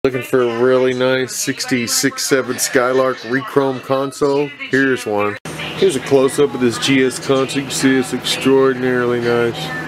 Looking for a really nice 66.7 Skylark Rechrome console? Here's one. Here's a close-up of this GS console. You can see it's extraordinarily nice.